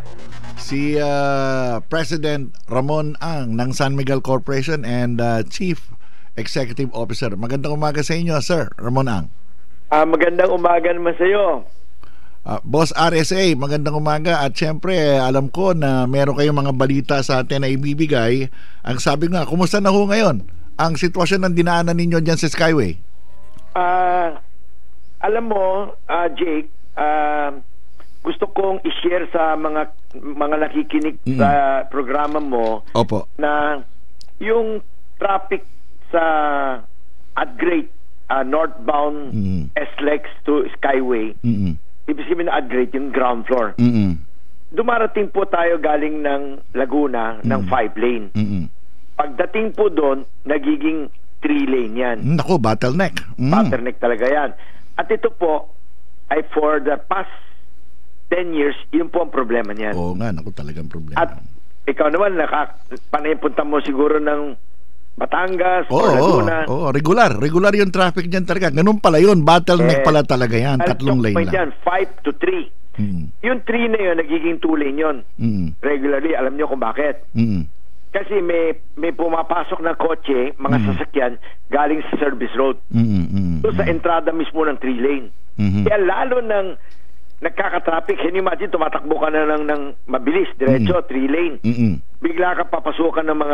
si President Ramon Ang ng San Miguel Corporation and Chief Executive Officer. Magandang umaga sa inyo, Sir Ramon Ang. Magandang umaga naman sa iyo. Boss RSA, magandang umaga. At syempre, alam ko na meron kayong mga balita sa atin na ibibigay. Ang sabi nga, kumusta na ho ngayon ang sitwasyon ng dinaanan ninyo dyan sa Skyway? Alam mo, Jake, gusto kong i-share sa mga nakikinig sa programa mo. Opo. Na yung traffic sa at Great northbound SLEX to Skyway, ibig sabihin na at Great yung ground floor. Dumarating po tayo galing ng Laguna ng 5 lane. Pagdating po doon, nagiging 3 lane yan. Naku, bottleneck. Bottleneck talaga yan. At ito po ay for the past 10 years, yun po ang problema niyan. Oo nga, naku, talagang problema. At ikaw naman, panapunta mo siguro ng Batangas o Laguna. Regular yung traffic dyan talaga. Ganun pala yun, bottleneck pala talaga yan. 3 lane lang. 5 to 3. Yung 3 na yun, nagiging 2 lane yun. Regularly, alam nyo kung bakit. Kasi may pumapasok na kotse, mga sasakyan, galing sa service road. So sa entrada mismo ng 3 lane. Kaya lalo ng nagkaka-traffic, can you imagine, tumatakbo ka na lang ng mabilis, diretso, 3 lane. Bigla ka papasukan ng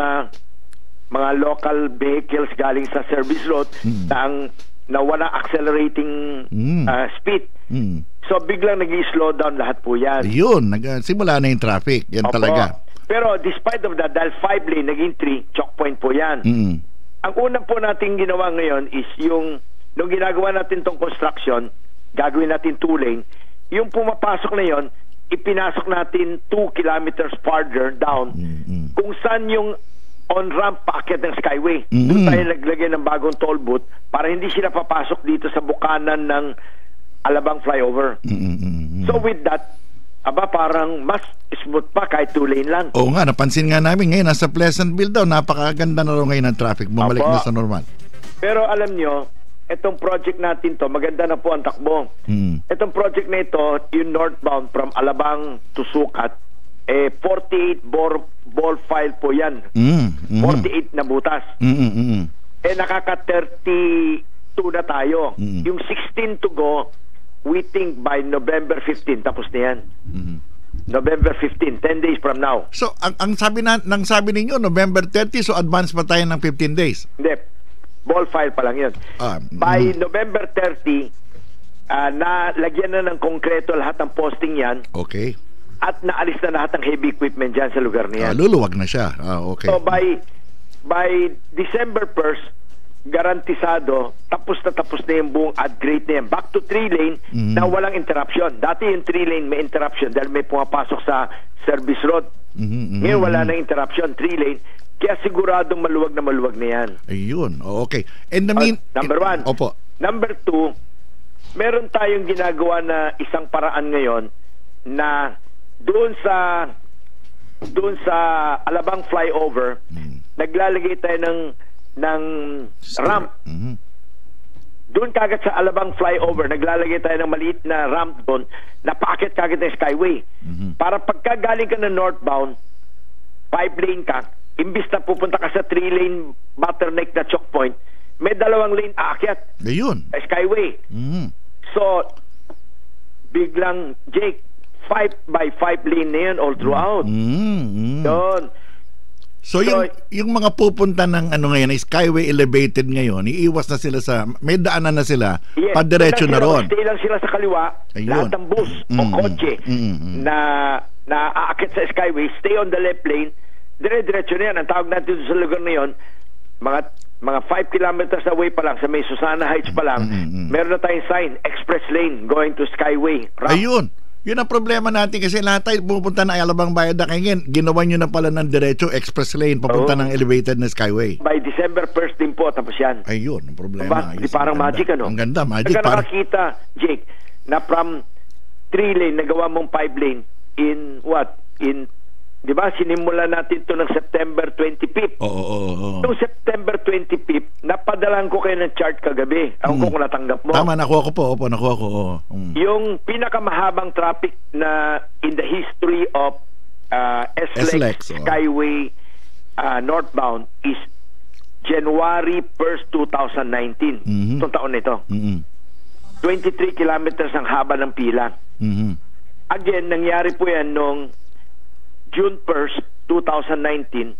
mga local vehicles galing sa service road na wala accelerating speed. So biglang nag-slow down lahat po yan. Yun, simula na yung traffic. Yan talaga. Pero despite of that, dahil 5 lane, naging 3, choke point po yan. Ang unang po natin ginawa ngayon is nung ginagawa natin tong construction, gagawin natin 2 lane, yung pumapasok na yon, ipinasok natin 2 kilometers farther down kung saan yung on-ramp paakyat ng Skyway. Doon tayo naglagay ng bagong toll booth para hindi sila papasok dito sa bukanan ng Alabang flyover. So with that, parang mas smooth pa kahit 2 lane lang. Oo nga, napansin nga namin ngayon, nasa Pleasantville daw, napakaganda na rin ngayon ng traffic. Bumalik na sa normal. Pero alam nyo, itong project natin to, maganda na po ang takbo. Itong project na ito, yung northbound from Alabang to Sucat, 48 ball file po yan. 48 na butas. Nakaka-32 na tayo. Yung 16 to go, we think by November 15, tapos na yan. November 15, 10 days from now. So, ang sabi ninyo, November 30, so advance pa tayo ng 15 days? Hindi. Ball file pa lang yun. By November 30, nalagyan na ng konkreto lahat ng posting yan. Okay. At naalis na lahat ng heavy equipment dyan sa lugar niyan. Luluwag na siya. Okay. So by December 1st, garantisado, tapos na yung buong at-grade na yan. Back to 3 lane na walang interruption. Dati yung 3 lane may interruption dahil may pumapasok sa service road. Ngayon wala na interruption, 3 lane. Kaya siguradong maluwag na yan. Ayun. Okay. And number 1. Opo. Number 2, meron tayong ginagawa na isang paraan ngayon na doon sa Alabang flyover, naglalagay tayo ng ramp. Doon kagad sa Alabang flyover, naglalagay tayo ng maliit na ramp doon na paakit kagad ng Skyway. Para pagka galing ka na northbound, 5 lane ka, imbis na pupunta ka sa 3 lane bottleneck na choke point, may 2 lane aakyat. Ayun. Skyway. So, biglang, Jake, 5 by 5 lane na yan all throughout. Yun. So yung mga pupunta ng ngayon, Skyway elevated ngayon, iiwas na sila may daanan na sila, padiretso na ron. Stay lang sila sa kaliwa. Ayun. Lahat ng bus o kotse na aakit sa Skyway, stay on the left lane, dire-diretso na yan. Ang tawag natin sa lugar na yun, mga 5 kilometers away pa lang, sa may Susana Heights pa lang, meron na tayong sign, express lane going to Skyway. Ayun. Yun ang problema natin kasi lahat tayo pupunta na Alabang Bayad na ngayon. Ginawa nyo na pala ng diretso express lane papunta ng elevated na Skyway. By December 1st din po, tapos yan. Ayun, ang problema. Di parang magic, ano? Ang ganda, magic. Nakakita, Jake, na from 3 lane, nagawa mong 5 lane in di ba, sinimulan natin to ng September 25. Noong September 25, napadalan ko kayo ng chart kagabi. Ako kung natanggap mo. Tama, nakuha ko po. Nakuha ko. Yung pinakamahabang traffic na in the history of SLEX Skyway northbound is January 1st, 2019. Itong taon nito. 23 kilometers ang haba ng pila. Again, nangyari po yan noong June 1st, 2019,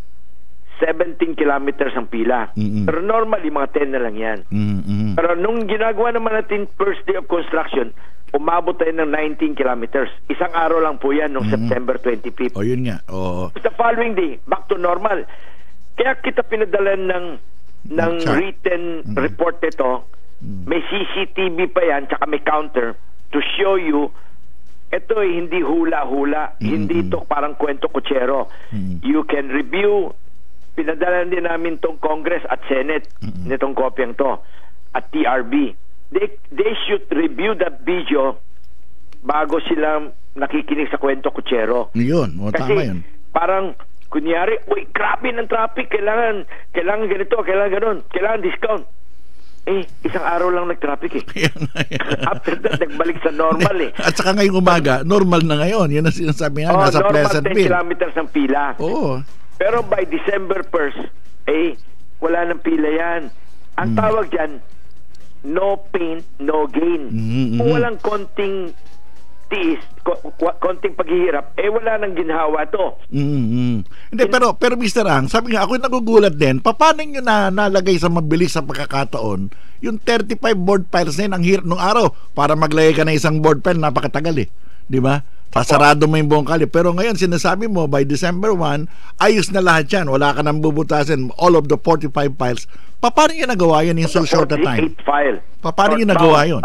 17 kilometers ang pila. Pero normally, mga 10 na lang yan. Pero nung ginagawa naman natin first day of construction, umabot tayo ng 19 kilometers. Isang araw lang po yan noong September 25th. Yun nga. The following day, back to normal. Kaya kita pinadalan ng written report nito. May CCTV pa yan, tsaka may counter to show you. Ito ay hindi hula-hula. Hindi ito parang kwento kutsero. You can review. Pinadala din namin tong Congress at Senate nitong kopyang to at TRB. They should review that video bago sila nakikinig sa kwento kutsero. Yun. Kasi tama yun. parang kunyari, uy, grabe ng traffic. Kailangan ganito, kailangan ganun. Kailangan discount. Isang araw lang nag-traffic After that, nagbalik sa normal At saka ngayong umaga, normal na ngayon. Yun ang sinasabi nga, nasa Pleasantville. Normal 10 kilometers ang pila. Pero by December 1st, wala nang pila yan. Ang tawag dyan, no pain, no gain. Kung walang konting tiis, konting paghihirap, wala nang ginhawa to. Hindi, pero Mr. Ang, sabi nga, ako nagugulat din, paano nyo nalagay sa mabilis sa pagkakataon yung 35 board files na yun, ang hirap nung araw, para maglagay ka na isang board file, napakatagal di ba? Sasarado mo yung buong kali. Pero ngayon, sinasabi mo, by December 1, ayos na lahat yan, wala ka nang bubutasin, all of the 45 files. Paano nyo nagawa yun in so short a time? 48 file. Paano nyo nagawa yun?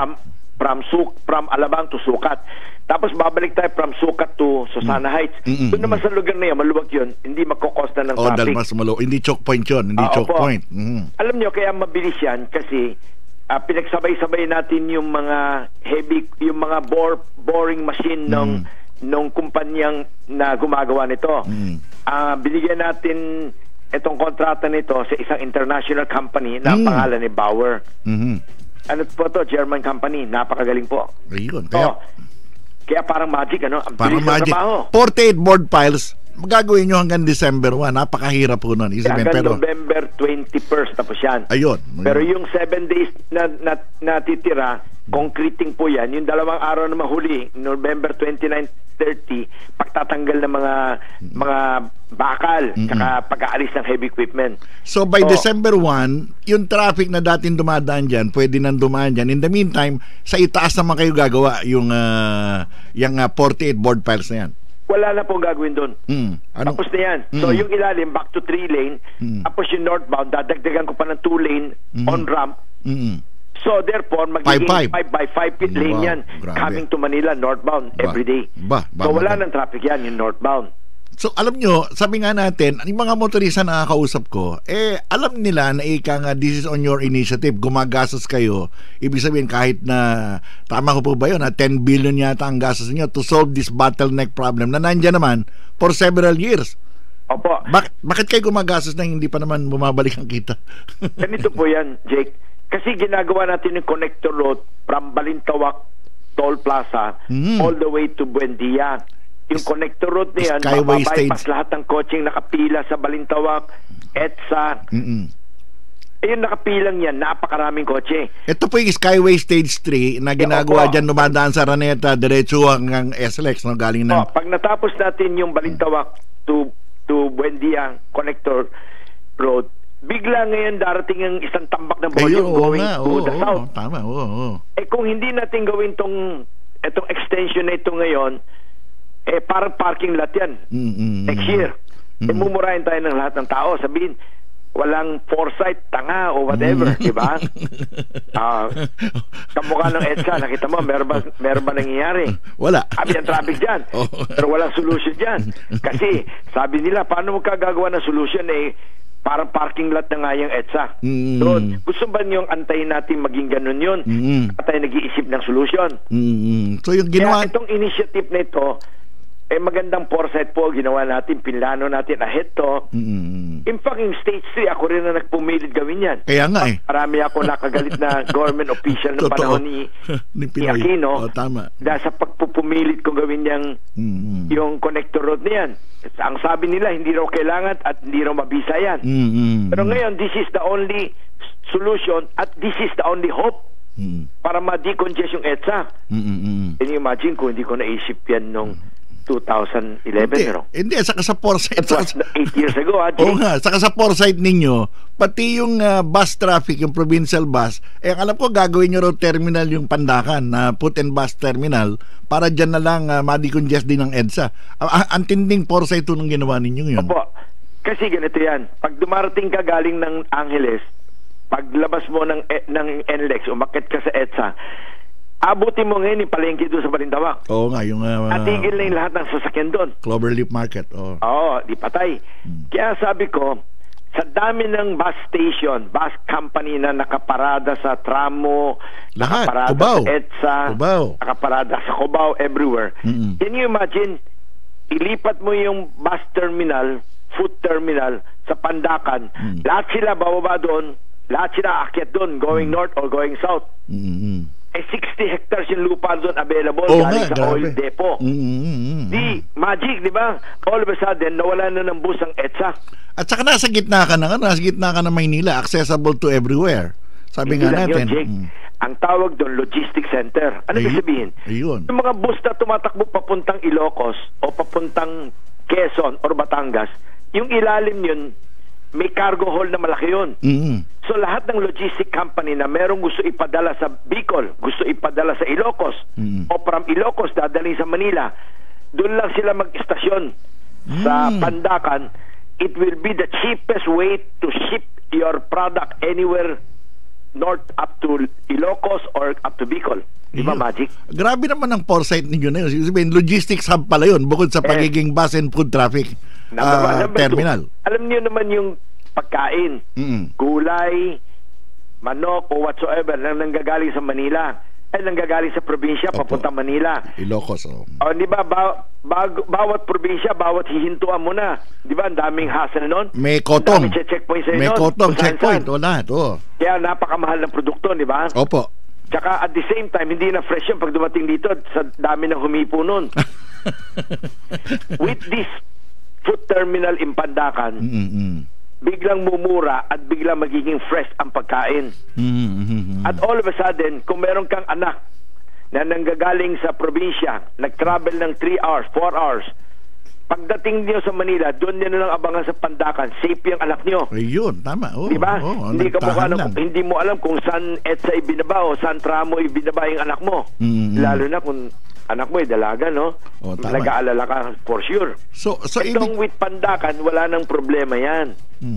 From Alabang to Sukat. Tapos babalik tayo from Sukat to Susana Heights. Doon naman sa lugar na yun, maluwag yun, hindi magkokosta ng traffic. Dahil mas maluwag. Hindi choke point yun. Hindi choke point. Alam nyo, kaya mabilis yan kasi pinagsabay-sabay natin yung mga heavy, yung mga boring machine nung kumpanyang na gumagawa nito. Binigyan natin itong kontrata nito sa isang international company na pangalan ni Bauer. Ano po to? German company. Napakagaling po. Ayun. Kaya parang magic, ano? Parang magic. 48 board files, magagawin nyo hanggang December 1. Napakahirap po nun. Hanggang November 21st tapos yan. Ayun. Pero yung 7 days na natitira, concreting po yan. Yung 2 araw na mahuli, November 29, 30, pagtatanggal ng mga bakal, saka pag-aalis ng heavy equipment. So by December 1, yung traffic na dating dumadaan dyan, pwede nang dumaan dyan. In the meantime, sa itaas naman kayo gagawa yung 48 board files na yan. Wala na pong gagawin doon. Tapos na yan. So yung ilalim, back to 3 lane. Tapos yung northbound, dadagdagan ko pa ng 2 lane on ramp. So therefore, magiging 5 by 5 feet lane yan. Grabe. Coming to Manila, northbound, every day. So wala nang traffic yan, yung northbound. So alam nyo, sabi nga natin, yung mga motorista na nakakausap ko, alam nila na this is on your initiative, gumagastos kayo. Ibig sabihin kahit na, tama ko po ba yun, 10 billion yata ang gastos niyo to solve this bottleneck problem na nandyan naman for several years. Opo. Bakit kayo gumagastos na hindi pa naman bumabalik ang kita? Ganito po yan, Jake. Kasi ginagawa natin yung connector road from Balintawak Toll Plaza all the way to Buendia. Yung connector road na yan, mababypass lahat ng coaching nakapila sa Balintawak, EDSA. Yung nakapilang yan, napakaraming kotse. Ito po yung Skyway Stage 3 na ginagawa dyan, dumadaan sa Araneta, diretso hanggang SLEX, no? Galing ng... Pag natapos natin yung Balintawak to Buendia connector road, bigla ngayon darating ang isang tambak ng volume going to the south. Tama, kung hindi natin gawin itong extension na ito ngayon, parang parking lot yan. Next year. Mumurahin tayo ng lahat ng tao. Sabihin, walang foresight, tanga o whatever, di ba? Kamukha ng EDSA, nakita mo, meron ba nangyayari? Wala. Sabi ang traffic dyan. Pero walang solution dyan. Kasi, sabi nila, paano mo kagagawa ng solution parang parking lot na nga yung EDSA. So, gusto ba niyong antayin natin maging ganun yun? At tayo nag-iisip ng solusyon. So, yung ginawa... Kaya itong initiative na ito, magandang foresight po ginawa natin, pinlano natin ahead to. In fact, in stage 3, ako rin na nagpumilit gawin yan. Kaya nga Marami ako nakagalit na government official ng panahon ni Aquino. Tama. Dahil sa pagpupumilit kong gawin niyang yung connector road na yan. Ang sabi nila, hindi raw kailangan at hindi raw mabisa yan. Pero ngayon, this is the only solution at this is the only hope para ma-decongest yung EDSA. Can you imagine kung hindi ko naisip yan nung 2011, Hindi, saka sa foresight. It was 8 years ago, Oo nga, saka sa foresight ninyo, pati yung bus traffic, yung provincial bus, alam ko gagawin nyo raw terminal yung Pandacan, na put and bus terminal, para dyan na lang ma-decongest din ng EDSA. Ang tinding foresight nung ginawa ninyo yun. Opo, kasi ganito yan. Pag dumarating ka galing ng Angeles, paglabas mo ng NLEX, umakit ka sa EDSA, abutin mo ngayon yung palengke doon sa Balintawak. Oo nga, yung atigil na yung lahat ng sasakyan doon. Cloverleaf Market. Oo, di patay. Kaya sabi ko, sa dami ng bus station, bus company na nakaparada sa Tramo, lahat, nakaparada Cubao, sa EDSA, nakaparada sa Cubao, everywhere. Can you imagine, ilipat mo yung bus terminal, food terminal, sa Pandacan, lahat sila bababa doon, lahat sila aakyat doon, going north or going south. 60 hectares yung lupa doon available galing sa oil depot. Di, magic, di ba? All of a sudden, nawala na ng bus ang EDSA. At saka nasa gitna ka ng Maynila, accessible to everywhere. Sabi nga natin. Yun, ang tawag doon, logistic center. Ano ibig sabihin? Ayun. Yung mga bus na tumatakbo papuntang Ilocos o papuntang Quezon or Batangas, yung ilalim yun, may cargo hold na malaki yun. So lahat ng logistic company na merong gusto ipadala sa Bicol, gusto ipadala sa Ilocos, o from Ilocos dadalhin sa Manila, doon lang sila mag-istasyon sa Pandacan. It will be the cheapest way to ship your product anywhere north up to Ilocos or up to Bicol. Di ba, Magic? Grabe naman ang foresight ninyo na yun. Sabihin, logistics hub pala yun, bukod sa pagiging bus and food traffic terminal. Alam niyo naman yung pagkain, gulay, manok o whatsoever na nanggagaling sa Manila ay nanggagaling sa probinsya papunta Manila. Ilocos. Di ba, bawat probinsya, bawat hihintuan mo na. Di ba, ang daming hassle nun? May kotong. May kotong checkpoint. O lahat. Kaya napakamahal ng produkto, di ba? Opo. Tsaka at the same time, hindi na fresh yun pag dumating dito sa dami ng humipo nun. With this food terminal in Pandacan, biglang mumura at biglang magiging fresh ang pagkain. At all of a sudden, kung meron kang anak na nanggagaling sa probinsya, nag-travel ng 3 hours, 4 hours, pagdating niyo sa Manila, doon niyo na lang abangan sa Pandacan, safe yung anak niyo. Ayun, tama. Diba? Hindi mo alam kung saan EDSA ibinaba o saan Tramo ibinaba yung anak mo. Lalo na kung anak mo dalaga, no? Nag-aalala ka for sure. So itong with Pandacan, wala nang problema yan.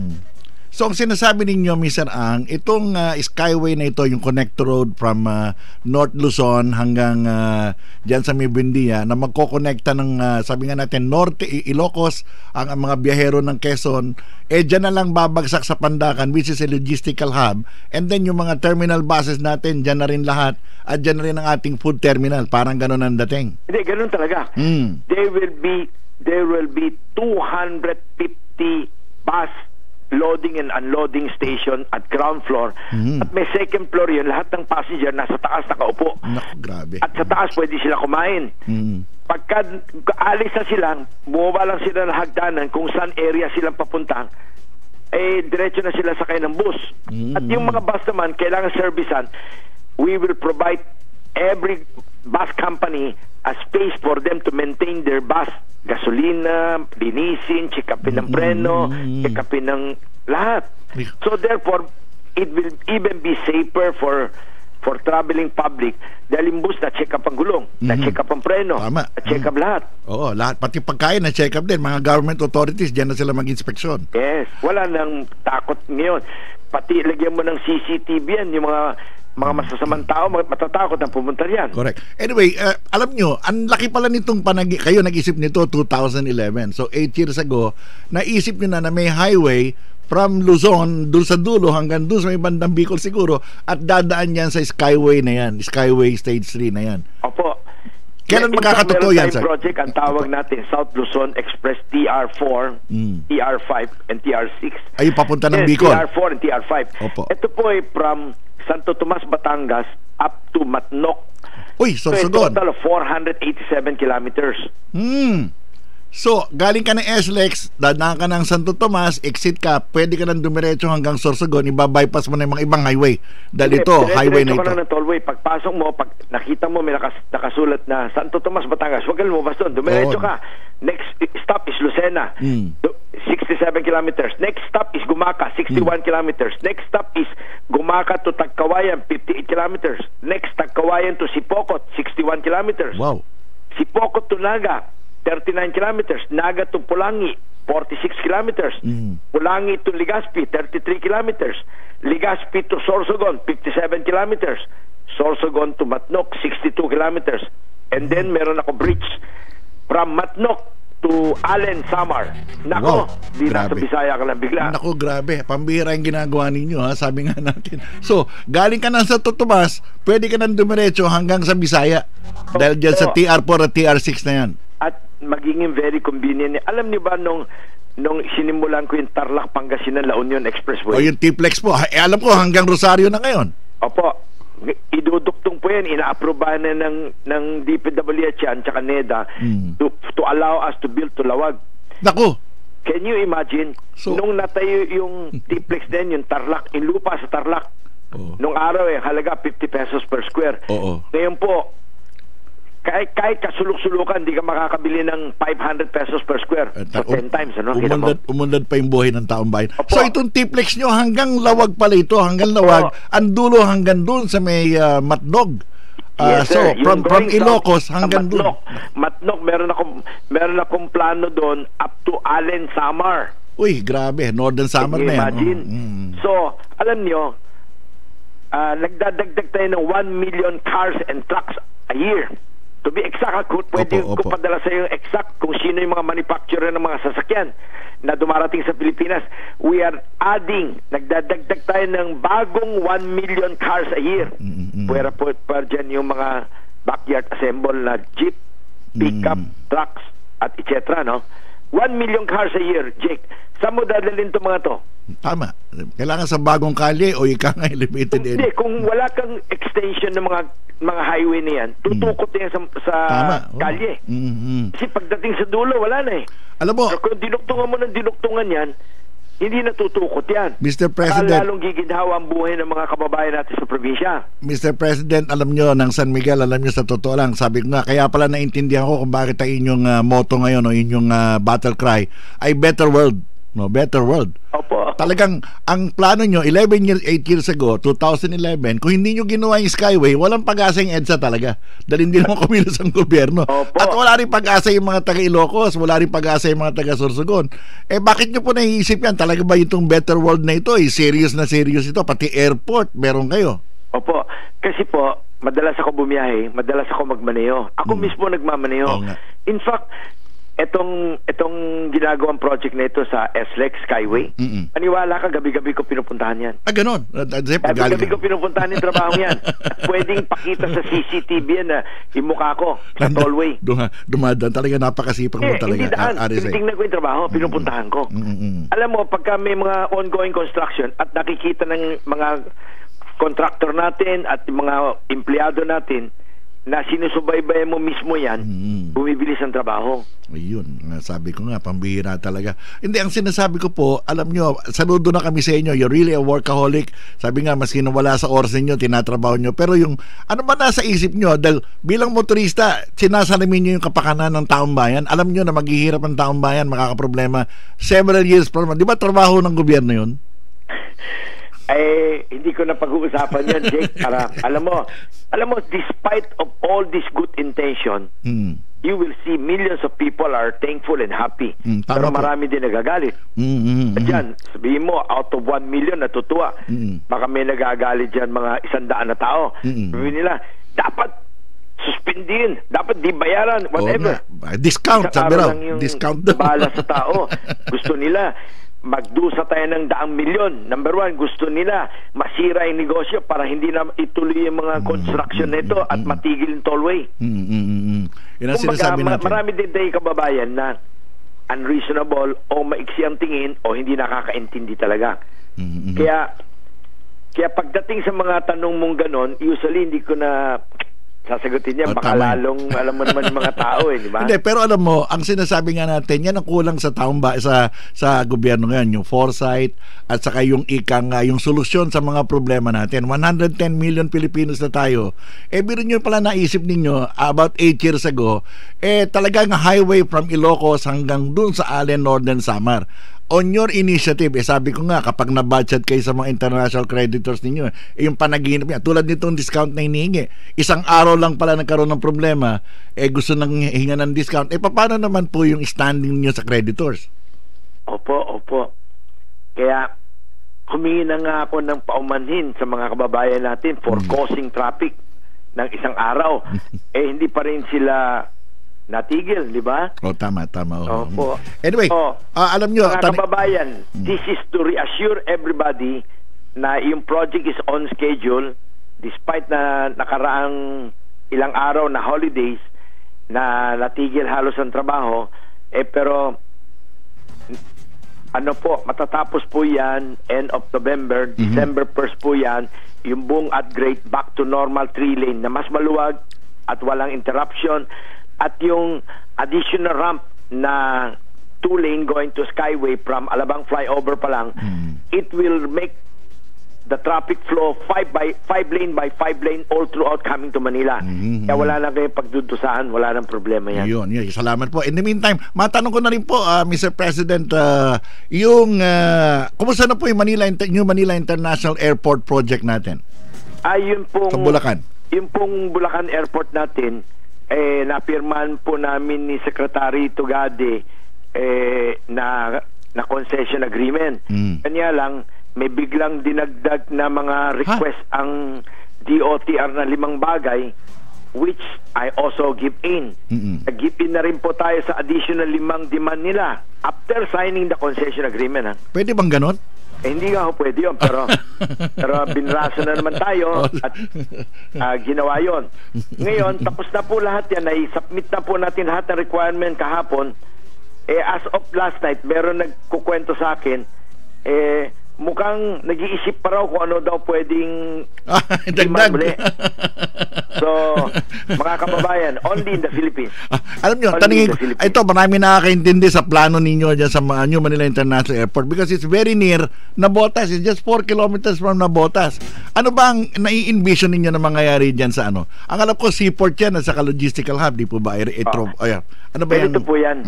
So ang sinasabi ninyo, Mr. Ang, itong skyway na ito, yung connector road from North Luzon hanggang dyan sa Mibindia, na magkokonekta ng, sabi nga natin, Norte, Ilocos, ang mga biyahero ng Quezon, dyan na lang babagsak sa Pandacan, which is a logistical hub, and then yung mga terminal buses natin, dyan na rin lahat, at dyan na rin ang ating food terminal. Parang ganun ang dating. Hindi, ganun talaga. There will be 250 bus loading and unloading station at ground floor. At may second floor yun, lahat ng passenger nasa taas nakaupo. Naku, grabe. At sa taas pwede sila kumain. Pagka alis na sila, bumaba lang sila ng hagdanan kung saan area silang papunta, diretso na sila sakay ng bus. At yung mga bus naman, kailangan servicean. We will provide every bus company a space for them to maintain their bus. Gasolina, linisin, check-upin ng preno, check-upin ng lahat. So therefore, it will even be safer for traveling public dahil yung bus na check-up ang gulong, na check-up ang preno, na check-up lahat. Oo, lahat. Pati pagkain na check-up din. Mga government authorities, dyan na sila mag-inspeksyon. Yes. Wala nang takot ngayon. Pati lagyan mo ng CCTV yan, yung mga masasamang tao, matatakot ang pumunta riyan. Correct. Anyway, alam nyo, ang laki pala nitong kayo nag-isip nito 2011. So 8 years ago, naisip nyo na may highway from Luzon, dun sa dulo hanggang dun sa may bandang Bicol siguro, at dadaan yan sa Skyway na yan, Skyway Stage 3 na yan. Opo. Kailan makakatotoo yan, sir? Project, ang tawag natin, South Luzon Express TR4, TR5, and TR6. Ay, papunta ng Bicol. TR4 and TR5. Opo. Ito po ay from Santo Tomas, Batangas, up to Matnok. Uy, Sorsogon. So, a total of 487 kilometers. So, galing ka ng SLEX, dadaan ka ng Santo Tomas, exit ka, pwede ka nang dumiretso hanggang Sorsogon, iba-bypass mo na yung mga ibang highway. Dahil ito, highway na ito. Ka na ng tollway. Pagpasok mo, pag nakita mo may nakasulat na Santo Tomas, Batangas, huwag ka lumabas doon. Dumiretso ka. Next stop is Lucena, 67 kilometers. Next stop is Gumaca, 61 kilometers. Next stop is Gumaca to Tagkawayan, 58 kilometers. Next, Tagkawayan to Sipokot, 61 kilometers. Wow. Sipokot to Naga, 39 kilometers. Naga to Pulangi, 46 kilometers. Pulangi to Legazpi, 33 kilometers. Legazpi to Sorsogon, 57 kilometers. Sorsogon to Matnok, 62 kilometers. And then meron ako bridge from Matnok to Allen, Samar. Nako, di nasa Bisaya ka lang bigla. Nako, grabe. Pambihira yung ginagawa ninyo, ha? Sabi nga natin. So, galing ka na sa Totomas, pwede ka nang dumiretso hanggang sa Bisaya. Dahil dyan sa TR4 at TR6 na yan. At magiging very convenient. Alam niyo ba nung sinimulan ko yung Tarlac, Pangasinan, La Union Expressway? O yung T-Flex po. Alam ko hanggang Rosario na ngayon. Opo. Iduduktong po yan. Ina-aprobahan na ng DPWH yan tsaka NEDA to allow us to build to Lawag. Naku. Can you imagine? Nung natayo yung T-Flex din, yung Tarlac, yung lupa sa Tarlac, nung araw halaga 50 pesos per square. Ngayon po, kahit kasulok-sulukan, hindi ka makakabili ng 500 pesos per square. So 10 times, ano? Umundad pa yung buhay ng taong bayan. Opo. So itong T-Flex nyo, hanggang Lawag pala ito, hanggang Lawag, ang dulo hanggang doon sa may Matnog. Yes, so, sir. from Ilocos hanggang doon. Matnog, meron akong plano doon up to Allen, Samar. Uy, grabe. Northern Samar na yan. Imagine. So, alam nyo, nagdadagdag tayo ng 1 million cars and trucks a year. To be exact, pwede ko padala sa iyo exact kung sino yung mga manufacturer ng mga sasakyan na dumarating sa Pilipinas. We are adding, nagdadagdag tayo ng bagong 1 million cars a year. Pwera po dyan yung mga backyard assemble na jeep, pickup, trucks, at etc. No? 1 million cars a year, Jake. Saan mo dadalhin itong mga to? Tama. Kailangan sa bagong kalye o ika nga elevated area. Hindi, kung wala kang extension ng mga highway na yan, tutukot yan sa kalye. Kasi pagdating sa dulo, wala na eh. Alam mo, so, kung dinuktungan mo ng dinuktungan yan, hindi natutukot yan. Mr. President, lalong giginhawa ang buhay ng mga kababayan natin sa probinsya. Mr. President, alam nyo, ng San Miguel, alam nyo sa totoo lang, sabi ko nga, kaya pala naintindihan ko kung bakit ang inyong motto ngayon o inyong battle cry ay better world. No, better world. Opo. Talagang ang plano nyo 8 years ago, 2011, kung hindi nyo ginawa yung Skyway, walang pag-asa yung EDSA talaga. Dahil hindi naman kumilos ang gobyerno. Opo. At wala rin pag-asa yung mga taga Ilocos, wala rin pag-asa yung mga taga Sorsogon. Bakit nyo po naiisip yan? Talaga ba itong better world na ito? Serious na serious ito. Pati airport, meron kayo. Opo. Kasi po, madalas ako bumiyahe, madalas ako magmaneho. Ako mismo nagmamaneho. In fact, Etong ginagawang project na ito sa SLEX Skyway, paniwala ka, gabi-gabi ko pinupuntahan yan. Ganon. Gabi-gabi ko pinupuntahan yung trabaho yan. Pwedeng pakita sa CCTV yan na yung mukha ko sa tollway. Dumadaan. Talaga napakasipag mo talaga. Hindi daan. Tinitingnan ko yung trabaho, pinupuntahan ko. Alam mo, pagka may mga ongoing construction at nakikita ng mga contractor natin at mga empleyado natin na sinusubaybay mo mismo yan, bumibilis ang trabaho. Ayun, sabi ko nga, pambihira talaga. Hindi, ang sinasabi ko po, alam nyo, saludo na kami sa inyo, you're really a workaholic. Sabi nga, maski na wala sa oras ninyo, tinatrabaho nyo. Pero yung, ano ba nasa isip nyo? Dahil bilang motorista, sinasalamin nyo yung kapakanan ng taong bayan. Alam nyo na maghihirap ang taong bayan, makakaproblema several years from now. Di ba trabaho ng gobyerno yun? Hindi ko na pag-uusapan yan, Jake. Para, alam mo, despite of all this good intention, you will see millions of people are thankful and happy. Pero marami din nagagalit. Diyan, sabihin mo, out of 1 million natutuwa. Baka may nagagalit dyan mga 100 na tao. Sabihin nila, dapat suspendin, dapat di bayaran, whatever. Discount, sabi raw. Discount daw. Bahala sa tao. Gusto nila magdusa tayo ng 100 milyon. Number one, gusto nila masira yung negosyo para hindi na ituloy yung mga construction nito at matigil yung tollway. Yun ang sinasabi natin. Marami din tayo kababayan na unreasonable o maiksi ang tingin o hindi nakakaintindi talaga. Kaya pagdating sa mga tanong mong ganon, usually hindi ko na sasagutin niya, baka lalong alam mo naman yung mga tao di ba? Hindi, pero alam mo, ang sinasabi nga natin, yan ang kulang sa taong sa gobyerno ngayon, yung foresight at saka yung yung solusyon sa mga problema natin. 110 million Filipinos na tayo. Biro nyo pala naisip ninyo about 8 years ago, talagang highway from Ilocos hanggang dun sa Allen Northern Samar. On your initiative, sabi ko nga, kapag na-budget kayo sa mga international creditors ninyo, yung panaginip niya, tulad nitong discount na hinihingi, isang araw lang pala nagkaroon ng problema, gusto nang hinga ng discount, paano naman po yung standing niyo sa creditors? Opo. Kaya, humingi na nga ako ng paumanhin sa mga kababayan natin for causing traffic ng isang araw. Hindi pa rin sila natigil, di ba? Tama. Opo. Anyway, alam nyo, mga kababayan, this is to reassure everybody na yung project is on schedule despite na nakaraang ilang araw na holidays na natigil halos ang trabaho, pero matatapos po yan end of November, December 1st po yan, yung buong upgrade back to normal 3-lane na mas maluwag at walang interruption. At yung additional ramp na 2-lane going to Skyway from Alabang flyover pa lang, it will make the traffic flow 5-lane by 5-lane all throughout coming to Manila. Kaya wala na kayo pagdudusahan, wala nang problema yan. Yun. Salamat po. In the meantime, matanong ko na rin po, Mr. President, kumusta na po yung New Manila International Airport project natin? Yun pong, sa Bulacan. Yung pong Bulacan Airport natin, napirman po namin ni Secretary Tugade na concession agreement. Kanya lang may biglang dinagdag na mga request ang DOTR na 5 bagay, which I also give in. Nag-give in na rin po tayo sa additional 5 demand nila after signing the concession agreement. Pwede bang ganon? Hindi nga ho pwede yun, pero binrasa na naman tayo at ginawa yon. Ngayon, tapos na po lahat yan, submit na po natin lahat ng requirement kahapon. As of last night, meron nagkukwento sa akin, mukhang nag-iisip pa raw kung ano daw pwedeng dagdag. So, mga kababayan, only in the Philippines. Alam nyo, taningin ko, ito, marami nakakaintindi sa plano ninyo dyan sa New Manila International Airport because it's very near Navotas. It's just 4 kilometers from Navotas. Ano ba ang nai-envision ninyo na mangyayari dyan sa ano? Ang alam ko, seaport yan at saka logistical hub, di po ba? Ano ba yan? Ito po yan.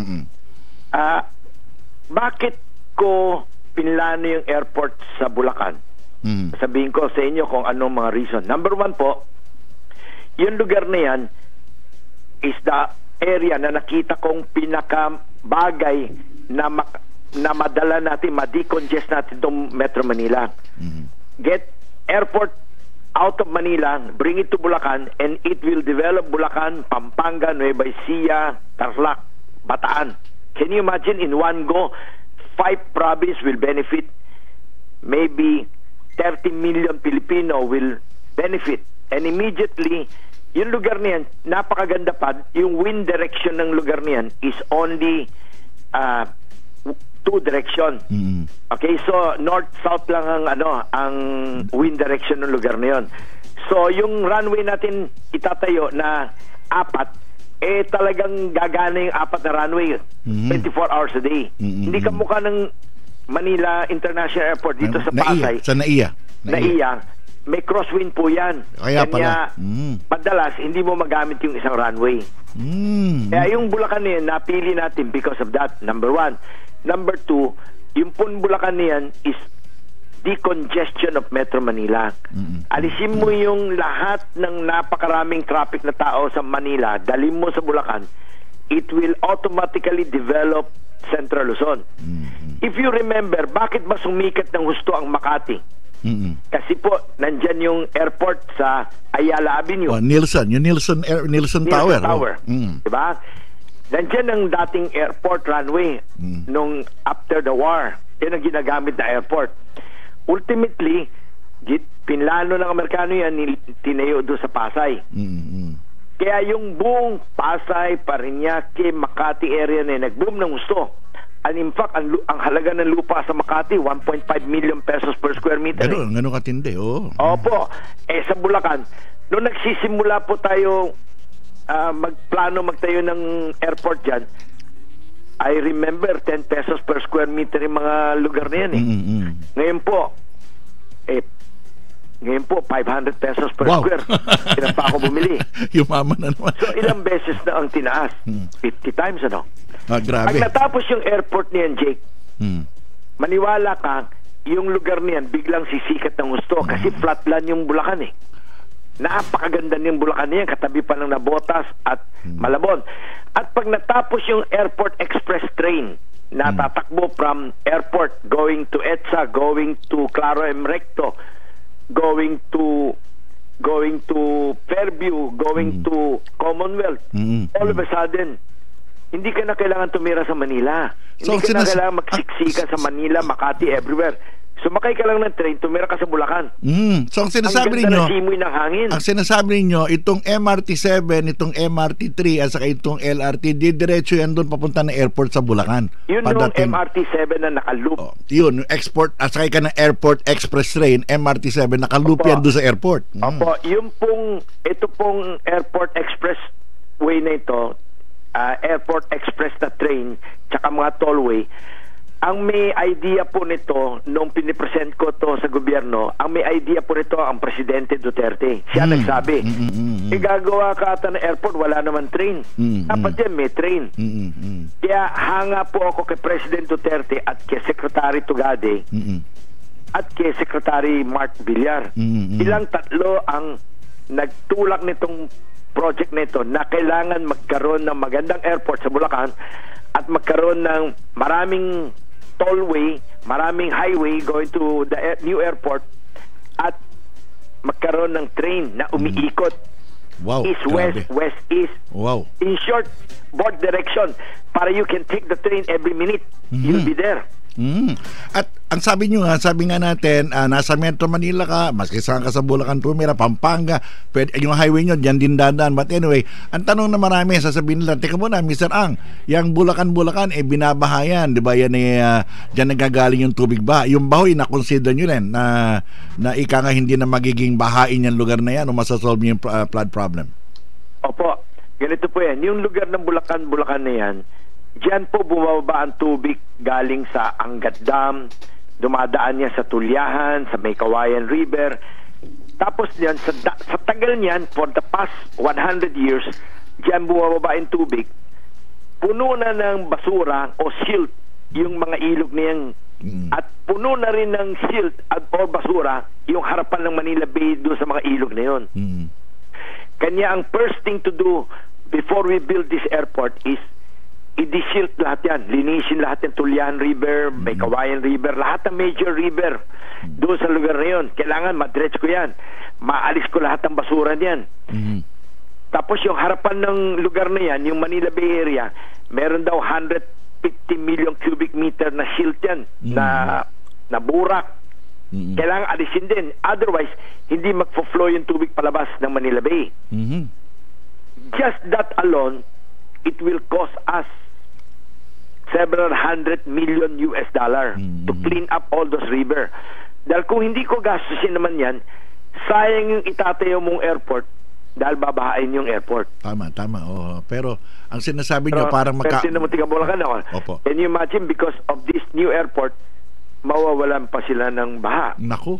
Bakit ko pinlano yung airport sa Bulacan? Sabihin ko sa inyo kung anong mga reason. Number 1 po, yung lugar na yan is the area na nakita kong pinakabagay na madala natin, ma-decongest natin itong Metro Manila. Get airport out of Manila, bring it to Bulacan, and it will develop Bulacan, Pampanga, Nueva Ecija, Tarlac, Bataan. Can you imagine in one go, 5 provinces will benefit? Maybe 30 million Filipino will benefit. And immediately, yung lugar niyan, napakaganda pa. Yung wind direction ng lugar niyan is only 2 direction. Okay, so north-south lang ang wind direction ng lugar na yun. So, yung runway natin itatayo na 4, talagang gagana yung 4 na runway 24 hours a day. Hindi ka mukha ng Manila International Airport dito sa Pasay. Sa NAIA. May crosswind po yan. Kaya madalas hindi mo magamit yung isang runway. Kaya yung Bulacan niyan, napili natin because of that, number 1. Number 2, yung pun Bulacan niyan is decongestion of Metro Manila. Alisin mo yung lahat ng napakaraming traffic na tao sa Manila, dalhin mo sa Bulacan, it will automatically develop Central Luzon. If you remember, bakit ba sumikat ng husto ang Makati? Kasi po, nandyan yung airport sa Ayala Avenue. Yung Nielsen Tower. Diba? Nandyan ang dating airport runway nung after the war. Yan ang ginagamit na airport. Ultimately, pinlano ng Amerikano yan, tinayo doon sa Pasay. Kaya yung buong Pasay, Parañaque, Makati area na nag-boom ng gusto. And in fact, ang halaga ng lupa sa Makati, 1.5 million pesos per square meter. Ganun katindi, oh. Opo. Sa Bulacan, noong nagsisimula po tayo magtayo ng airport dyan, I remember 10 pesos per square meter yung mga lugar na yan eh. Ngayon po 500 pesos per square. Ilan pa ako bumili. Yumaman na naman. So ilang beses na ang tinaas? 50 times ano? Grabe. Pag natapos yung airport niyan, Jake, maniwala ka, yung lugar niyan biglang sisikat ng gusto kasi flatland yung Bulacan eh. Napakaganda niyang Bulacan niyan, katabi pa ng Nabotas at Malabon. At pag natapos yung Airport Express train, natatakbo from airport, going to EDSA, going to Claro M. Recto, going to Fairview, going to Commonwealth, all of a sudden, hindi ka na kailangan tumira sa Manila. Hindi ka na kailangan magsiksikan sa Manila, Makati, everywhere. Sumakay ka lang ng train, tumira ka sa Bulacan. So ang sinasabi ninyo, ang sinasabi ninyo, itong MRT7, itong MRT3 at saka itong LRT, didiretso yan doon papunta na airport sa Bulacan. Yun yung MRT7 na nakaloop. Yun, export, at saka ka ng airport express train, MRT7, nakaloop yan doon sa airport. Opo, ito pong airport express way na ito, airport express na train, tsaka mga tollway, ang may idea po nito nung pinipresent ko to sa gobyerno, ang may idea po nito ang Presidente Duterte. Siya nagsabi, gagawa ka ata ng airport, wala naman train. Dapat yan, may train. Kaya hanga po ako kay President Duterte at kay Secretary Tugade at kay Secretary Mark Villar. Ilang tatlo ang nagtulak nitong project nito na kailangan magkaroon ng magandang airport sa Bulacan at magkaroon ng maraming tollway, maraming highway going to the new airport at magkaroon ng train na umiikot. East, west, west, east. In short, both direction para you can take the train every minute. You'll be there. At ang sabi nga natin, nasa Metro Manila ka, maski saan ka sa Bulacan, tumira, Pampanga, pwede, yung highway nyo, dyan din dadaan. But anyway, ang tanong na marami, sasabihin nila, teka muna, Mr. Ang, yung Bulacan, binabahayan, di ba? Yan dyan nagagaling yung tubig ba? Yung bahoy, na-consider nyo rin na ika nga hindi na magiging bahain yung lugar na yan o masasolve yung flood problem? Opo, ganito po yan. Yung lugar ng Bulacan na yan, diyan po bumababa ang tubig galing sa Angat Dam, dumadaan niya sa Tulyahan, sa May Kawayan River. Tapos diyan, sa tagal niyan, for the past 100 years, diyan bumababa ang tubig. Puno na ng basura o silt yung mga ilog niyan. At puno na rin ng silt at or basura yung harapan ng Manila Bay doon sa mga ilog na yun. Kanya ang first thing to do before we build this airport is i-desilt lahat yan, linisin lahat yung Tulyahan River, May Kawayan River, lahat ng major river doon sa lugar na yun. Kailangan madretch ko yan, maalis ko lahat ng basura niyan. Tapos yung harapan ng lugar na yan, yung Manila Bay area, meron daw 150 million cubic meter na silt yan, na burak. Kailangan alisin din, otherwise hindi magfo-flow yung tubig palabas ng Manila Bay. Just that alone, it will cost us several $100 million to clean up all those river. Dahil kung hindi ko gastusin naman yan, sayang yung itatayo mong airport dahil babahain yung airport. Tama. Pero ang sinasabi nyo parang Opo. Can you imagine, because of this new airport, mawawalan pa sila ng baha. Naku.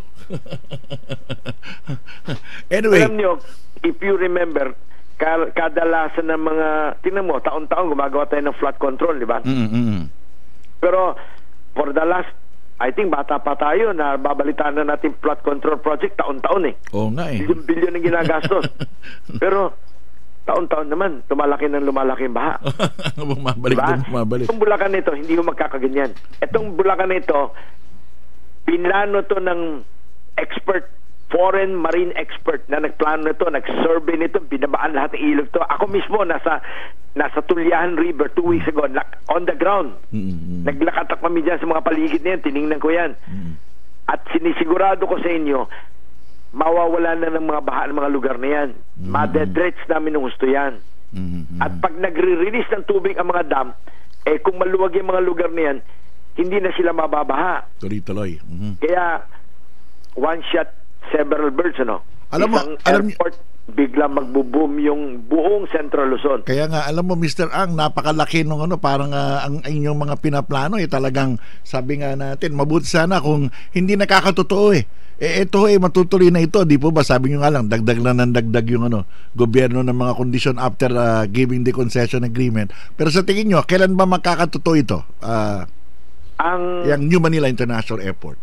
Anyway. Alam nyo, if you remember, kadalasan ng mga, tingnan mo, taon-taon gumagawa tayo ng flood control, di ba? Pero for the last, I think bata pa tayo na babalitaan na natin flood control project taon-taon eh. Oo nga eh. Bilyon ang ginagastos. Pero taon-taon naman, lumalaki ang baha. Bumabalik. Itong Bulacan nito, hindi mo magkakaganyan. Itong Bulacan nito, pinlano to ng expert foreign marine expert na nagplano nito, nag-survey nito, binabaan lahat ng ilog to. Ako mismo nasa Tulyahan River 2 weeks ago, on the ground. Naglakatak kami dyan sa mga paligid na yan, tiningnan ko yan. At sinisigurado ko sa inyo, mawawala na ng mga baha ng mga lugar na yan. Madedretch namin ng gusto yan. At pag nagre-release ng tubig ang mga dam, kung maluwag yung mga lugar na yan, hindi na sila mababaha. Tuloy-tuloy. Kaya, one shot, several birds, ano? Isang airport, bigla magbo-boom yung buong Central Luzon. Kaya nga, alam mo, Mr. Ang, napakalaki nung parang ang inyong mga pinaplano, talagang, sabi nga natin, mabuti sana kung hindi nakakatotoo ito matutuloy na ito, di po ba? Sabi nyo nga lang, dagdag lang ng dagdag yung gobyerno ng mga kondisyon after giving the concession agreement. Pero sa tingin nyo, kailan ba makakatotoo ito? Yung New Manila International Airport.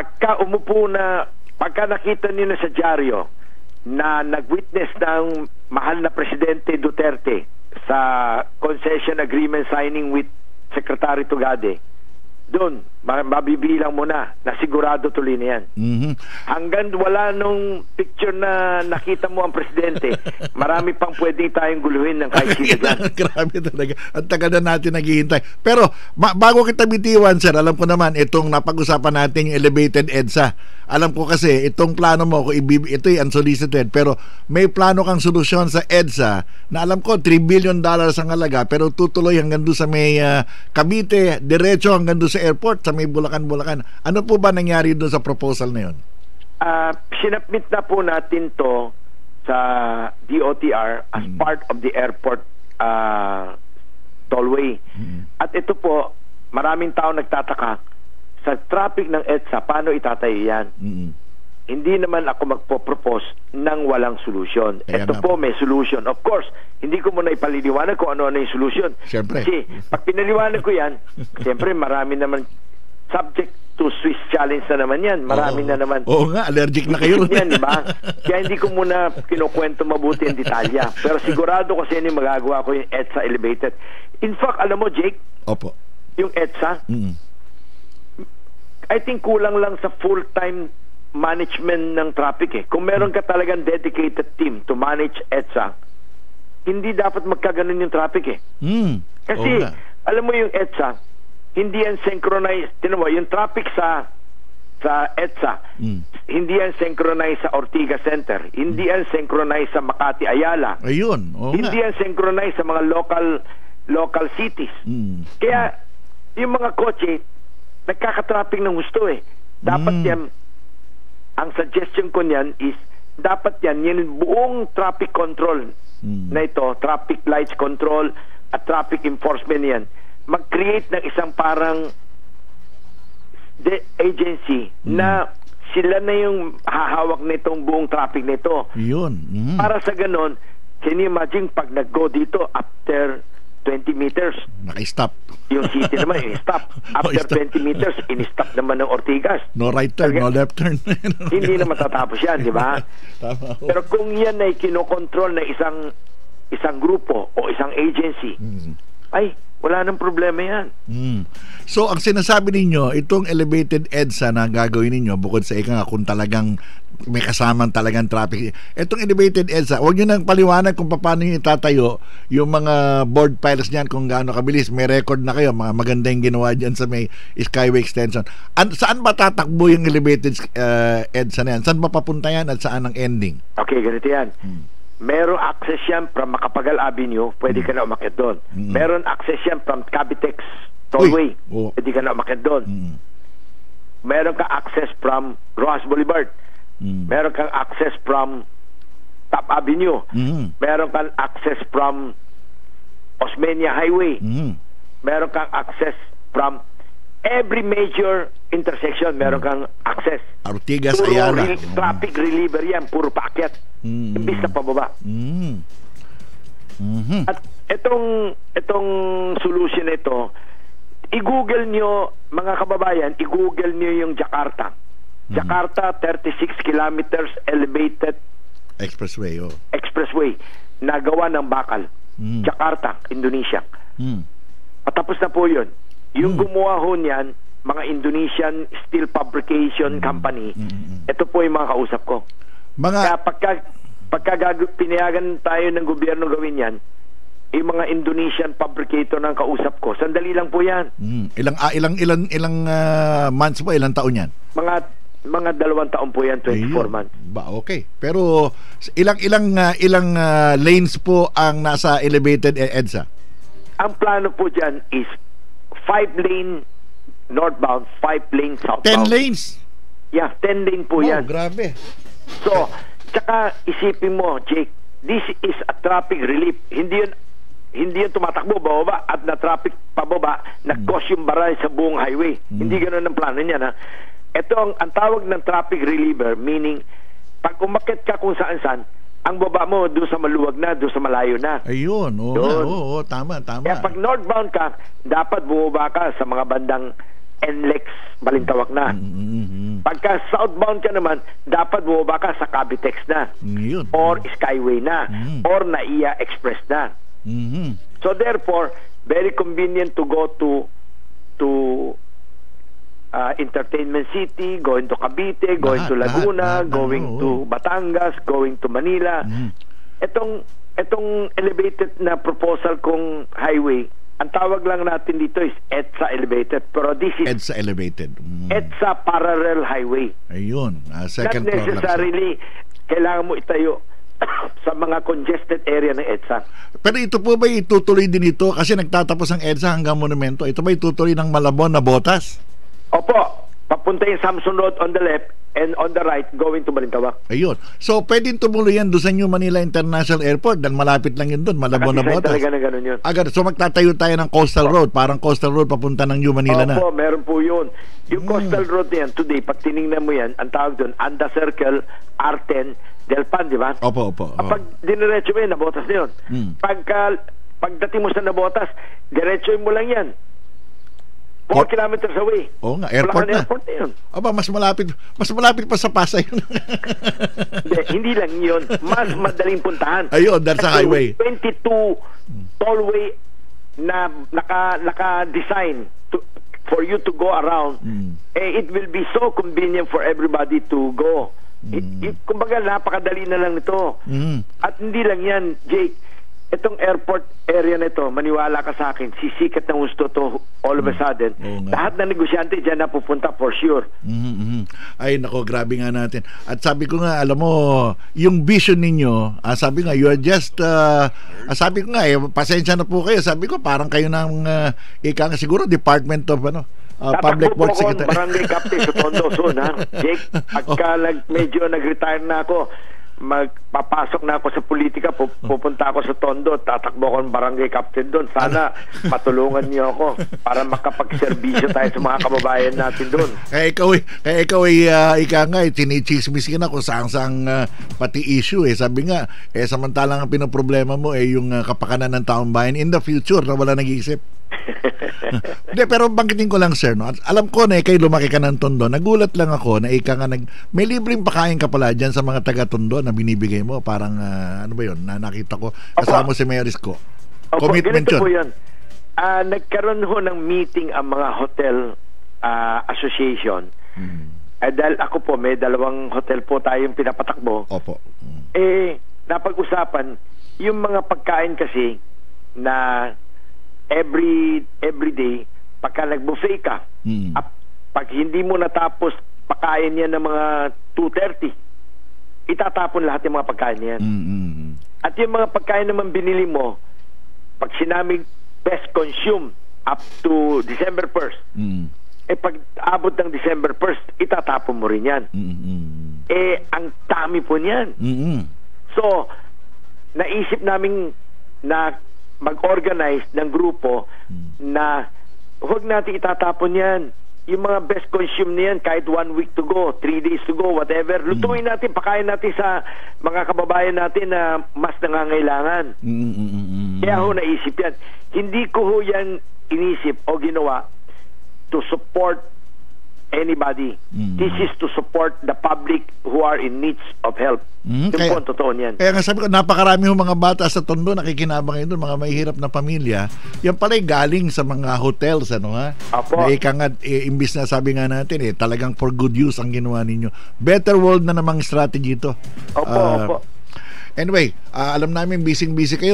Pagka nakita niyo na sa dyaryo na nag-witness ng mahal na Presidente Duterte sa concession agreement signing with Secretary Tugade, doon, mabibilang mo na sigurado tuloy na yan. Hanggang wala nung picture na nakita mo ang Presidente, marami pang pwede tayong guluhin ng kahit sino dyan. Grabe talaga. Ang tagal na natin naghihintay. Pero, bago kita bitiwan, sir, alam ko naman, itong napag-usapan natin yung elevated EDSA. Alam ko kasi, itong plano mo, ito'y unsolicited, pero may plano kang solusyon sa EDSA na alam ko, $3 billion ang halaga, pero tutuloy hanggang doon sa may Cavite, diretso hanggang doon sa airport, sa may Bulacan. Ano po ba nangyari doon sa proposal na yun? Sinubmit na po natin to sa DOTR as part of the airport tollway. At ito po, maraming tao nagtataka sa traffic ng EDSA, paano itatayo yan? Hindi naman ako magpo-propose ng walang solusyon. Ito po, may solution. Of course, hindi ko muna ipaliliwanag kung ano yung solution. Siyempre. Kasi pag pinaliwanag ko yan, siyempre marami naman subject to Swiss challenge na naman yan. Marami na naman. Oo nga, allergic na kayo. Yan, diba? Kaya hindi ko muna kinukwento mabuti ang detalya. Pero sigurado ko sa inyo magagawa ko yung EDSA elevated. In fact, alam mo, Jake, Opo. Yung EDSA, I think kulang lang sa full-time management ng traffic Kung meron ka talagang dedicated team to manage EDSA, hindi dapat magkaganon yung traffic Kasi, alam mo yung EDSA, hindi yan synchronized. Tinan mo, yung traffic sa EDSA, hindi yan synchronized sa Ortigas Center, hindi yan synchronized sa Makati Ayala. Ayun. Hindi yan synchronized sa mga local cities. Kaya, yung mga kotse, nagkakatraffic ng gusto Dapat yan, ang suggestion ko niyan is, dapat yan, yung buong traffic control na ito, traffic lights control at traffic enforcement yan, mag-create ng isang parang agency na sila na yung hahawak nitong buong traffic nito. Yun. Para sa ganon, can you imagine pag nag-go dito after 20 meters, naka-stop. Yung city naman, in-stop. After 20 meters, in-stop naman ng Ortigas. No right turn, no left turn. Hindi na matatapos yan, di ba? Pero kung yan ay kinokontrol na isang grupo o isang agency, ay, wala nang problema yan. So, ang sinasabi ninyo, itong elevated EDSA na gagawin ninyo, bukod sa kung talagang may kasamang talagang traffic, itong elevated EDSA, huwag nyo nang paliwanag kung paano nyo itatayo yung mga board piles niyan, kung gaano kabilis. May record na kayo, mga maganda yung ginawa dyan sa may Skyway Extension. Saan ba tatakbo yung elevated EDSA na yan? Saan ba papunta yan at saan ang ending? Okay, ganito yan. Merong access yan from Macapagal Avenue, pwede ka na umakyat doon. Meron access yan from Cavitex Tollway, pwede ka na umakyat doon. Meron ka access from Rojas Boulevard. Meron kang access from Top Avenue. Meron kang access from Osmeña Highway. Meron kang access from every major intersection. Meron kang access. Ortigas, Ayala. Traffic reliever yan, puro paakyat. Imbis na pababa. At itong solution ito, i-google nyo, mga kababayan, i-google nyo yung Jakarta. Jakarta, 36 kilometers elevated expressway. Expressway, nagawa ng bakal. Jakarta, Indonesia. Patapos na po yun. Yung gumawa ho niyan, mga Indonesian steel fabrication company, ito po yung mga kausap ko. Kaya pinayagan tayo ng gobyerno gawin yan, yung mga Indonesian fabricator ng kausap ko, sandali lang po yan. Ilang months po, ilang taon yan? Mga 2 taon po yan, 24 months. Okay. Pero ilang lanes po ang nasa elevated EDSA? Ang plano po dyan is 5 lane northbound, 5 lane southbound. 10 lanes? Yeah, 10 lane po yan. Grabe. So, tsaka isipin mo, Jake, this is a traffic relief. Hindi yun tumatakbo bababa at na traffic pababa, nag-cause yung baray sa buong highway. Hindi ganoon ang plano niya, ha? Ito ang tawag ng traffic reliever, meaning pag umakyat ka kung saan-saan, ang baba mo doon sa maluwag na, doon sa malayo na. Ayun, oo, tama. Kaya pag northbound ka, dapat bumaba ka sa mga bandang NLEX, Balintawak na. Pagka southbound ka naman, dapat bumaba ka sa Cavitex na. Or Skyway na. Or NAIA Express na. So therefore, very convenient to go to Entertainment City, going to Cavite, going to Laguna, going to Batangas, going to Manila. Itong elevated na proposal kong highway, ang tawag lang natin dito is EDSA Elevated. Pero this is EDSA Elevated. EDSA Parallel Highway. Ayun, second not necessarily kailangan mo itayo sa mga congested area ng EDSA. Pero ito po ba itutuloy din ito? Kasi nagtatapos ang EDSA hanggang Monumento. Ito ba itutuloy ng Malabon na Botas? Opo, papunta yung Samson Road on the left and on the right going to Balintawak. Ayun. So, pwedeng tumuloy yan doon sa New Manila International Airport dahil malapit lang yun doon, Malabon na Botas. Talaga na ganun yun. So, magtatayo tayo ng Coastal Road, parang Coastal Road papunta ng New Manila na. Opo, meron po yun. Yung Coastal Road na yan, today, pag tinignan mo yan, ang tawag doon, Anda Circle, R10, Delpan, di ba? Opo. Pag diniretso mo yan, Nabotas na yun. Pagdating mo sa Nabotas, diretsoin mo lang yan. 4 kilometers away. Oo nga, airport na. Airport na yun. Aba, mas malapit pa sa Pasay yun. Hindi lang yun. Mas madaling puntahan. Ayun, dahil sa highway. 22 tollway na naka-design for you to go around. It will be so convenient for everybody to go. Kumbaga, napakadali na lang ito. At hindi lang yan, Jake. Itong airport area na ito, maniwala ka sa akin, sisikat ng gusto to all of a sudden. Lahat ng negosyante dyan na pupunta for sure. Ay, nako, grabe nga natin. At sabi ko nga, alam mo, yung vision ninyo, sabi nga, you are just, sabi ko nga, pasensya na po kayo. Sabi ko, parang kayo ng, siguro, Department of, Public Works Secretary. Barangay Captain sa Tondo soon, ha? Jake, pagka medyo nag-retire na ako, magpapasok na ako sa politika, pupunta ako sa Tondo, tatakbo ako ng barangay captain doon. Sana matulungan niyo ako para makapagserbisyo tayo sa mga kababayan natin doon. Kaya ikaw ay tinichismis ka na kung saan pati issue Sabi nga, samantalang ang pinoproblema mo yung kapakanan ng taong bayan in the future na wala nag-iisip. Hindi, pero banggitin ko lang, sir, no? Alam ko na kayo lumaki ka ng Tondo. Nagulat lang ako na may libreng pakain ka pala dyan sa mga taga-Tondo na binibigay mo. Parang, ano ba yun? Nakita ko. Kasama si Mayor Isko. Commitment yun. Po yun. Nagkaroon ho ng meeting ang mga hotel association. Dahil ako po, may 2 hotel po tayong pinapatakbo. Opo. Napag-usapan, yung mga pagkain kasi na every day, pagka nag-buffet ka, pag hindi mo natapos pakain yan ng mga 2:30, itatapon lahat yung mga pagkain yan. At yung mga pagkain naman binili mo, pag sinaming best consume up to December 1st, pag abot ng December 1st, itatapon mo rin yan. Ang dami po niyan. So, naisip namin na mag-organize ng grupo na huwag natin itatapon yan. Yung mga best consume niyan, kahit 1 week to go, 3 days to go, whatever, lutuin natin, pakain natin sa mga kababayan natin na mas nangangailangan. Kaya ho naisip yan. Hindi ko ho yan inisip o ginawa to support anybody. This is to support the public who are in needs of help. Yung po ang totoo niyan. Kaya nga sabi ko, napakarami yung mga bata sa Tondo nakikinabang ito, mga mahihirap na pamilya. Yan pala'y galing sa mga hotels, ano ha? Apo. Na ika nga, imbis na sabi nga natin, talagang for good use ang ginawa ninyo. Better world na namang strategy ito. Opo. Anyway, alam namin busy kayo,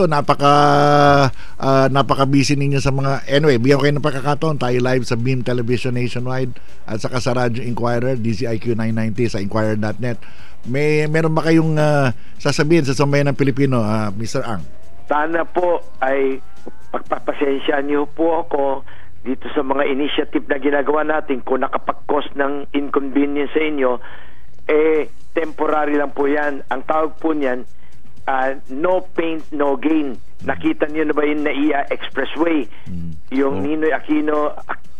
napaka-busy ninyo sa mga, anyway, bigyan ko kayo ng pagkakataon, tayo live sa Beam Television Nationwide at saka sa Radyo Inquirer, DZIQ 990 sa inquirer.net. Meron ba kayong sasabihin sa sambayan ng Pilipino, Mr. Ang? Sana po ay pagpapasensya niyo po ako dito sa mga initiative na ginagawa natin. Kung nakapag-cause ng inconvenience sa inyo, temporary lang po yan. Ang tawag po niyan, no pain, no gain. Nakita niyo na ba yung NAIA Expressway? Yung Ninoy Aquino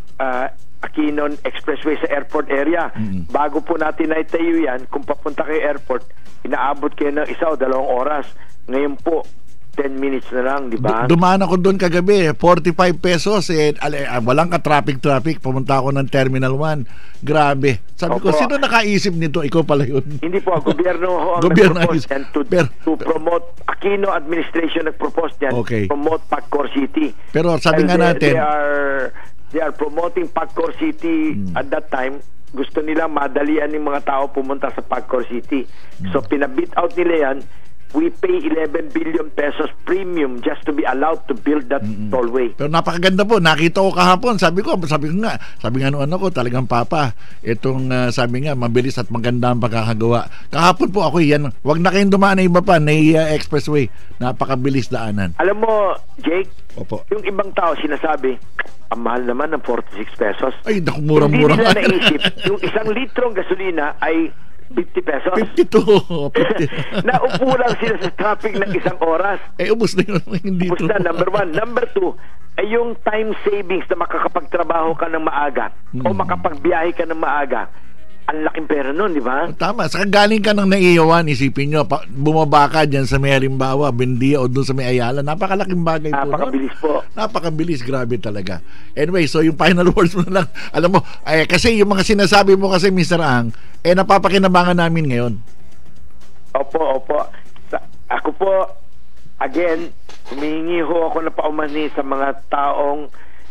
Expressway sa airport area. Bago po natin naitayo yan, kung papunta kayo airport, inaabot kayo ng 1 o 2 oras. Ngayon po, 10 minutes na lang, di ba? Dumaan ako doon kagabi, 45 pesos, walang ka-traffic, pumunta ako ng Terminal 1. Grabe. Sabi ko, sino nakaisip nito? Ikaw pala yun. Hindi po, gobyerno ho ang nag-propose yan to promote. Aquino administration nag-propose yan, promote Pagcor City. Pero sabi nga natin, they are promoting Pagcor City at that time. Gusto nilang madalian ng mga tao pumunta sa Pagcor City. So pinabit out nila yan. We pay 11 billion pesos premium just to be allowed to build that tollway. Pero napakaganda po. Nakita ko kahapon. Sabi ko nga nung ano ko, talagang papa, itong sabi nga, mabilis at maganda ang pagkakagawa. Kahapon po ako yan. Wag na kayong dumaan na iba pa, NAIA Expressway. Napakabilis daanan. Alam mo, Jake, Opo. Yung ibang tao sinasabi, ang mahal naman ng 46 pesos. Ay, murang-murang. Hindi nila naisip, yung 1 litrong gasolina ay 50 pesos. 52. Naupo lang sila sa traffic ng 1 oras. Ubos na yun. Hindi ubos na, number 1. Number 2, ay yung time savings na makakapagtrabaho ka ng maaga o makapagbiyahe ka ng maaga. Ang laking pera nun, di ba? Tama. Saka galing ka ng naiiyawan, isipin nyo, bumaba ka dyan sa may Halimbawa, Bendia o doon sa may Ayala. Napakalaking bagay po. Napakabilis po. Napakabilis, grabe talaga. Anyway, so yung final words mo na lang. Alam mo, kasi yung mga sinasabi mo kasi, Mr. Ang, napapakinabangan namin ngayon. Opo. Ako po, again, humihingi ho ako na paumani sa mga taong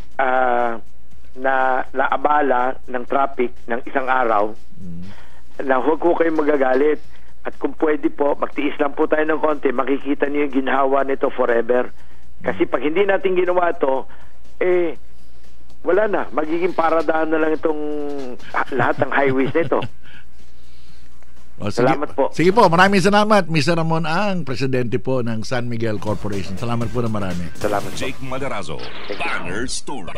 na naabala ng traffic ng 1 araw, na huwag ko kayong magagalit, at kung pwede po, magtiis lang po tayo ng konti, makikita niyo yung ginhawa nito forever. Kasi pag hindi natin ginawa ito, wala na, magiging paradahan na lang itong lahat ng highways nito. Salamat po. Sige po, maraming salamat, Mr. Ramon Ang, presidente po ng San Miguel Corporation. Salamat po na marami. Salamat po. Jake Maderazo, Banner Story.